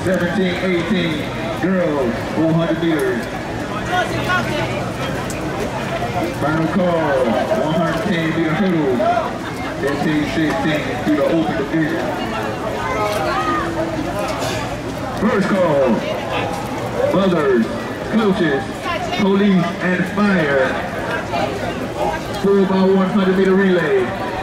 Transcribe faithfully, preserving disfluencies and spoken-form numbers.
seventeen eighteen, girls, four hundred meters. Final call, one hundred ten meter hurdle, fifteen sixteen through the open division. First call, mothers, coaches, police, and fire. four by one hundred meter relay.